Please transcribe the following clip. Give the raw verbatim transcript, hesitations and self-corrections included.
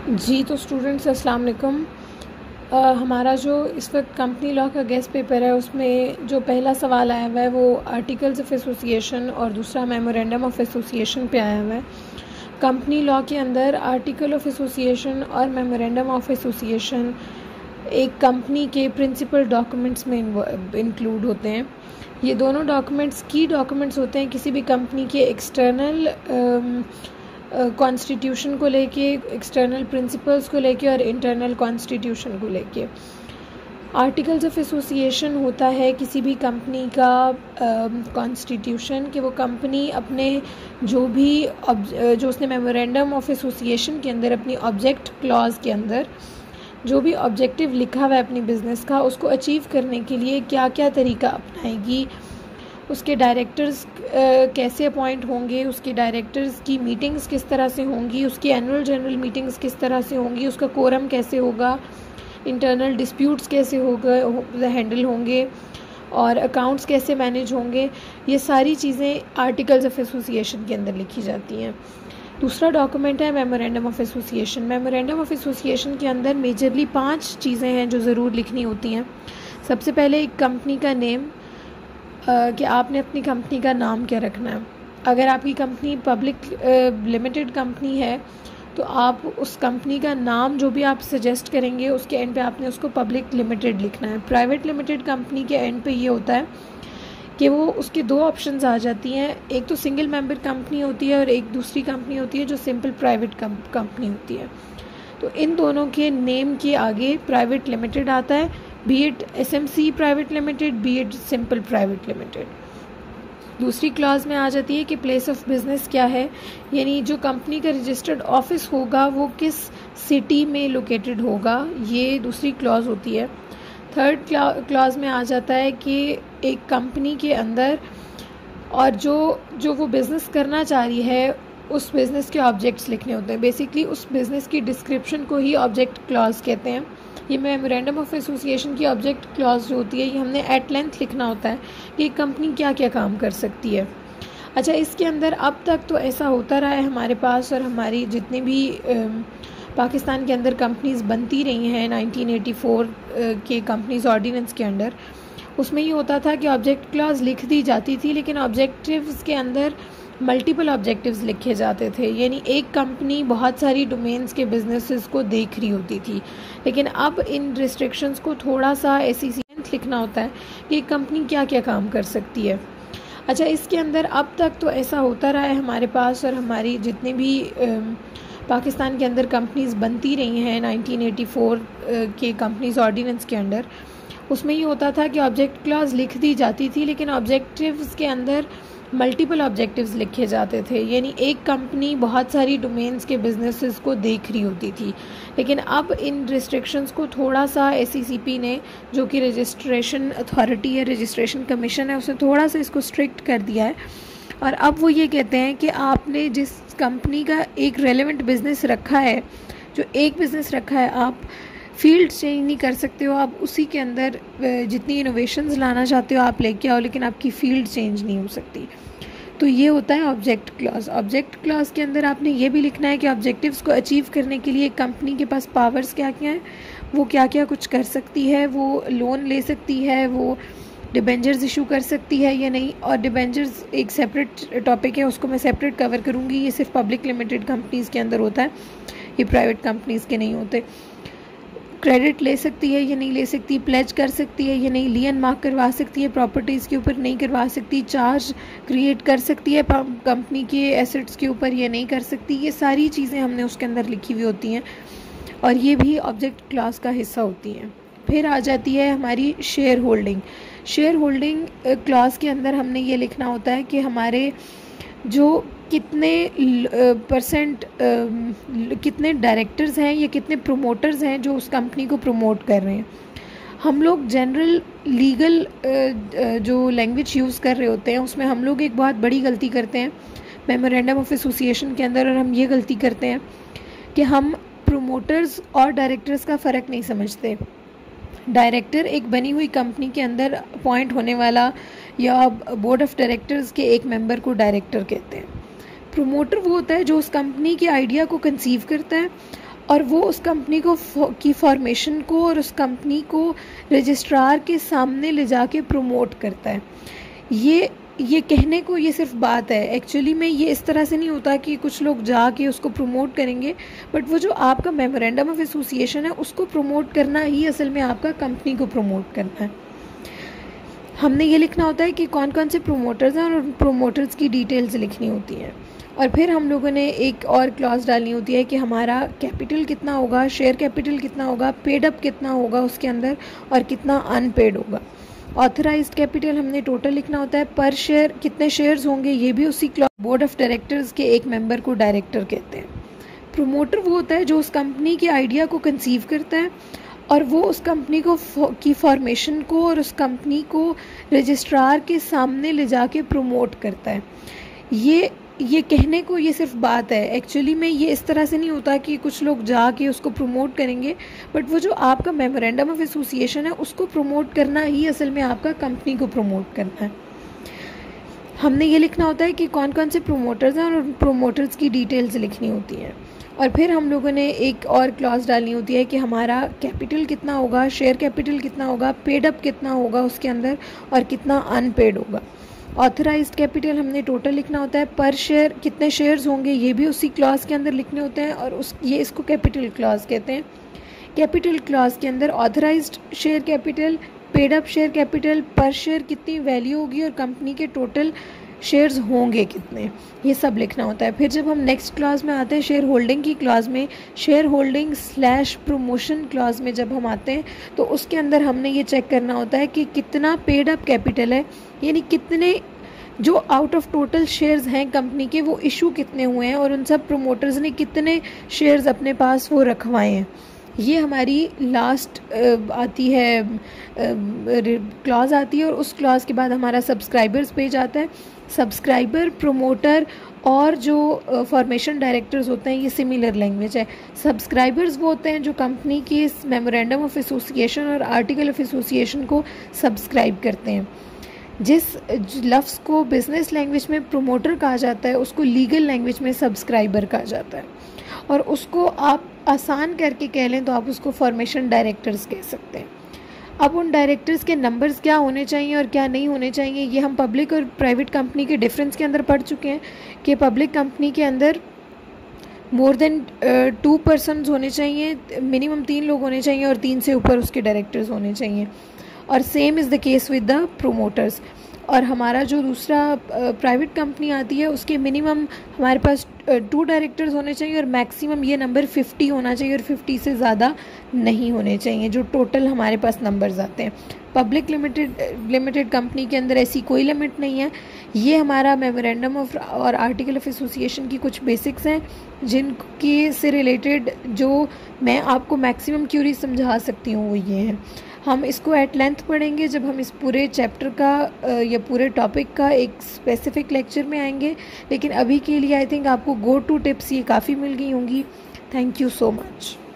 जी तो स्टूडेंट्स अस्सलाम वालेकुम। अ, हमारा जो इस वक्त कंपनी लॉ का गेस्ट पेपर है उसमें जो पहला सवाल आया हुआ है वो आर्टिकल्स ऑफ एसोसिएशन और दूसरा मेमोरेंडम ऑफ एसोसिएशन पे आया हुआ है। कंपनी लॉ के अंदर आर्टिकल ऑफ एसोसिएशन और मेमोरेंडम ऑफ एसोसिएशन एक कंपनी के प्रिंसिपल डॉक्यूमेंट्स में इंक्लूड होते हैं। ये दोनों डॉक्यूमेंट्स की डॉक्यूमेंट्स होते हैं किसी भी कंपनी के एक्सटर्नल कॉन्स्टिट्यूशन uh, को लेके, एक्सटर्नल प्रिंसिपल्स को लेके और इंटरनल कॉन्स्टिट्यूशन को लेके। आर्टिकल्स ऑफ एसोसिएशन होता है किसी भी कंपनी का कॉन्स्टिट्यूशन uh, कि वो कंपनी अपने जो भी जो उसने मेमोरेंडम ऑफ एसोसिएशन के अंदर अपनी ऑब्जेक्ट क्लॉज के अंदर जो भी ऑब्जेक्टिव लिखा हुआ है अपनी बिज़नेस का, उसको अचीव करने के लिए क्या क्या तरीका अपनाएगी, उसके डायरेक्टर्स कैसे अपॉइंट होंगे, उसके डायरेक्टर्स की मीटिंग्स किस तरह से होंगी, उसकी एनुअल जनरल मीटिंग्स किस तरह से होंगी, उसका कोरम कैसे होगा, इंटरनल डिस्प्यूट्स कैसे होगा हैंडल होंगे और अकाउंट्स कैसे मैनेज होंगे, ये सारी चीज़ें आर्टिकल्स ऑफ एसोसिएशन के अंदर लिखी जाती हैं। दूसरा डॉक्यूमेंट है memorandum of association. Memorandum of association के अंदर मेजरली पांच चीज़ें हैं जो ज़रूर लिखनी होती हैं। सबसे पहले एक कंपनी का नेम, कि आपने अपनी कंपनी का नाम क्या रखना है। अगर आपकी कंपनी पब्लिक लिमिटेड कंपनी है तो आप उस कंपनी का नाम जो भी आप सजेस्ट करेंगे उसके एंड पे आपने उसको पब्लिक लिमिटेड लिखना है। प्राइवेट लिमिटेड कंपनी के एंड पे ये होता है कि वो उसके दो ऑप्शंस आ जाती हैं, एक तो सिंगल मेंबर कंपनी होती है और एक दूसरी कंपनी होती है जो सिंपल प्राइवेट कंपनी होती है। तो इन दोनों के नेम के आगे प्राइवेट लिमिटेड आता है, be it S M C private limited, be it simple private limited. दूसरी क्लॉज में आ जाती है कि प्लेस ऑफ बिजनेस क्या है, यानी जो कंपनी का रजिस्टर्ड ऑफिस होगा वो किस सिटी में लोकेटेड होगा, ये दूसरी क्लॉज होती है। थर्ड क्लॉज में आ जाता है कि एक कंपनी के अंदर और जो जो वो बिज़नेस करना चाह रही है उस बिज़नेस के ऑब्जेक्ट्स लिखने होते हैं। बेसिकली उस बिज़नेस की डिस्क्रिप्शन को ही ऑब्जेक्ट क्लॉज कहते हैं। ये मेमोरेंडम ऑफ एसोसिएशन की ऑब्जेक्ट क्लॉज जो होती है ये हमने एट लेंथ लिखना होता है कि एक कंपनी क्या क्या काम कर सकती है। अच्छा, इसके अंदर अब तक तो ऐसा होता रहा है हमारे पास और हमारी जितनी भी पाकिस्तान के अंदर कंपनीज बनती रही हैं नाइनटीन एटी फोर के कंपनीज ऑर्डिनेंस के अंदर, उसमें ये होता था कि ऑब्जेक्ट क्लॉज लिख दी जाती थी लेकिन ऑब्जेक्टिव्स के अंदर मल्टीपल ऑब्जेक्टिव्स लिखे जाते थे, यानी एक कंपनी बहुत सारी डोमेन्स के बिजनेसेस को देख रही होती थी। लेकिन अब इन रिस्ट्रिक्शंस को थोड़ा सा ऐसी लिखना होता है कि एक कंपनी क्या क्या काम कर सकती है। अच्छा, इसके अंदर अब तक तो ऐसा होता रहा है हमारे पास और हमारी जितनी भी पाकिस्तान के अंदर कंपनीज बनती रही हैं नाइनटीन एटी फोर के कंपनीज ऑर्डिनेंस के अंदर, उसमें ये होता था कि ऑब्जेक्ट क्लॉज लिख दी जाती थी लेकिन ऑब्जेक्टिव्स के अंदर मल्टीपल ऑब्जेक्टिव्स लिखे जाते थे, यानी एक कंपनी बहुत सारी डोमेन्स के बिजनेसेस को देख रही होती थी। लेकिन अब इन रिस्ट्रिक्शंस को थोड़ा सा एस ई सी पी ने, जो कि रजिस्ट्रेशन अथॉरिटी है, रजिस्ट्रेशन कमीशन है, उसने थोड़ा सा इसको स्ट्रिक्ट कर दिया है और अब वो ये कहते हैं कि आपने जिस कंपनी का एक रेलेवेंट बिज़नेस रखा है, जो एक बिज़नेस रखा है, आप फील्ड चेंज नहीं कर सकते हो। आप उसी के अंदर जितनी इनोवेशंस लाना चाहते हो आप लेके आओ, लेकिन आपकी फील्ड चेंज नहीं हो सकती। तो ये होता है ऑब्जेक्ट क्लॉज। ऑब्जेक्ट क्लॉज के अंदर आपने ये भी लिखना है कि ऑब्जेक्टिव्स को अचीव करने के लिए कंपनी के पास पावर्स क्या क्या हैं, वो क्या क्या कुछ कर सकती है, वो लोन ले सकती है, वो डिबेंचर्स इशू कर सकती है या नहीं। और डिबेंचर्स एक सेपरेट टॉपिक है, उसको मैं सेपरेट कवर करूँगी। ये सिर्फ पब्लिक लिमिटेड कंपनीज़ के अंदर होता है, ये प्राइवेट कंपनीज़ के नहीं होते। क्रेडिट ले सकती है या नहीं ले सकती, प्लेज कर सकती है या नहीं, लियन मार्क करवा सकती है, प्रॉपर्टीज़ के ऊपर नहीं करवा सकती, चार्ज क्रिएट कर सकती है कंपनी के एसेट्स के ऊपर या नहीं कर सकती। ये सारी चीज़ें हमने उसके अंदर लिखी हुई होती हैं और ये भी ऑब्जेक्ट क्लॉज का हिस्सा होती हैं। फिर आ जाती है हमारी share holding. Share holding clause के अंदर हमने ये लिखना होता है कि हमारे जो कितने परसेंट कितने डायरेक्टर्स हैं या कितने प्रोमोटर्स हैं जो उस कंपनी को प्रमोट कर रहे हैं। हम लोग जनरल लीगल जो लैंग्वेज यूज़ कर रहे होते हैं उसमें हम लोग एक बहुत बड़ी गलती करते हैं मेमोरेंडम ऑफ एसोसिएशन के अंदर, और हम ये गलती करते हैं कि हम प्रोमोटर्स और डायरेक्टर्स का फ़र्क नहीं समझते। डायरेक्टर एक बनी हुई कंपनी के अंदर अपॉइंट होने वाला या बोर्ड ऑफ डायरेक्टर्स के एक मेंबर को डायरेक्टर कहते हैं। प्रोमोटर वो होता है जो उस कंपनी के आइडिया को कंसीव करता है और वो उस कंपनी को की फॉर्मेशन को और उस कंपनी को रजिस्ट्रार के सामने ले जाके प्रमोट करता है। ये ये कहने को ये सिर्फ बात है, एक्चुअली में ये इस तरह से नहीं होता कि कुछ लोग जाके उसको प्रमोट करेंगे, बट वो जो आपका मेमोरेंडम ऑफ एसोसिएशन है उसको प्रमोट करना ही असल में आपका कंपनी को प्रमोट करना है। हमने ये लिखना होता है कि कौन कौन से प्रोमोटर्स हैं और प्रोमोटर्स की डिटेल्स लिखनी होती हैं। और फिर हम लोगों ने एक और क्लॉज डालनी होती है कि हमारा कैपिटल कितना होगा, शेयर कैपिटल कितना होगा, पेड अप कितना होगा उसके अंदर, और कितना अनपेड होगा। ऑथराइज्ड कैपिटल हमने टोटल लिखना होता है, पर शेयर कितने शेयर्स होंगे ये भी उसी क्लॉज। बोर्ड ऑफ डायरेक्टर्स के एक मेंबर को डायरेक्टर कहते हैं। प्रोमोटर वो होता है जो उस कंपनी के आइडिया को कंसीव करता है और वो उस कंपनी को की फॉर्मेशन को और उस कंपनी को रजिस्ट्रार के सामने ले जाके प्रमोट करता है। ये ये कहने को ये सिर्फ बात है, एक्चुअली में ये इस तरह से नहीं होता कि कुछ लोग जाके उसको प्रमोट करेंगे, बट वो जो आपका मेमोरेंडम ऑफ एसोसिएशन है उसको प्रमोट करना ही असल में आपका कंपनी को प्रमोट करना है। हमने ये लिखना होता है कि कौन कौन से प्रोमोटर्स हैं और प्रोमोटर्स की डिटेल्स लिखनी होती हैं। और फिर हम लोगों ने एक और क्लॉज डालनी होती है कि हमारा कैपिटल कितना होगा, शेयर कैपिटल कितना होगा, पेड अप कितना होगा उसके अंदर, और कितना अनपेड होगा। ऑथराइज्ड कैपिटल हमने टोटल लिखना होता है, पर शेयर कितने शेयर्स होंगे ये भी उसी क्लॉज के अंदर लिखने होते हैं, और उस ये इसको कैपिटल क्लॉज कहते हैं। कैपिटल क्लॉज के अंदर authorised share capital, paid up share capital, par share कितनी वैल्यू होगी और कंपनी के टोटल शेयर्स होंगे कितने, ये सब लिखना होता है। फिर जब हम नेक्स्ट क्लॉज में आते हैं शेयर होल्डिंग की क्लॉज में, share holding slash promotion clause में जब हम आते हैं तो उसके अंदर हमने ये चेक करना होता है कि कितना पेड अप कैपिटल है, यानी कितने जो आउट ऑफ टोटल शेयर्स हैं कंपनी के वो इशू कितने हुए हैं और उन सब प्रोमोटर्स ने कितने शेयर्स अपने पास वो रखवाए हैं। ये हमारी लास्ट आती है क्लॉज आती है, और उस क्लॉज के बाद हमारा सब्सक्राइबर्स पेज आता है। सब्सक्राइबर, प्रोमोटर और जो फॉर्मेशन डायरेक्टर्स होते हैं ये सिमिलर लैंग्वेज है। सब्सक्राइबर्स वो होते हैं जो कंपनी की इस मेमोरेंडम ऑफ एसोसिएशन और आर्टिकल ऑफ एसोसिएशन को सब्सक्राइब करते हैं। जिस लफ्ज़ को बिजनेस लैंग्वेज में प्रोमोटर कहा जाता है उसको लीगल लैंग्वेज में सब्सक्राइबर कहा जाता है, और उसको आप आसान करके कह लें तो आप उसको फॉर्मेशन डायरेक्टर्स कह सकते हैं। अब उन डायरेक्टर्स के नंबर्स क्या होने चाहिए और क्या नहीं होने चाहिए ये हम पब्लिक और प्राइवेट कंपनी के डिफरेंस के अंदर पढ़ चुके हैं कि पब्लिक कंपनी के अंदर मोर देन टू पर्सनस होने चाहिए, मिनिमम तीन लोग होने चाहिए, और तीन से ऊपर उसके डायरेक्टर्स होने चाहिए। और same is the case with the promoters. और हमारा जो दूसरा प्राइवेट कंपनी आती है उसके मिनिमम हमारे पास टू डायरेक्टर्स होने चाहिए और मैक्सिमम ये नंबर फिफ्टी होना चाहिए, और फिफ्टी से ज़्यादा नहीं होने चाहिए जो टोटल हमारे पास नंबर्स आते हैं। पब्लिक लिमिटेड लिमिटेड कंपनी के अंदर ऐसी कोई लिमिट नहीं है। ये हमारा मेमोरेंडम ऑफ और आर्टिकल ऑफ एसोसिएशन की कुछ बेसिक्स हैं जिनके से रिलेटेड जो मैं आपको मैक्सिमम क्यूरी समझा सकती हूँ वो ये हैं। हम इसको एट लेंथ पढ़ेंगे जब हम इस पूरे चैप्टर का या पूरे टॉपिक का एक स्पेसिफिक लेक्चर में आएंगे, लेकिन अभी के लिए आई थिंक आपको गो टू टिप्स ये काफ़ी मिल गई होंगी। Thank you so much.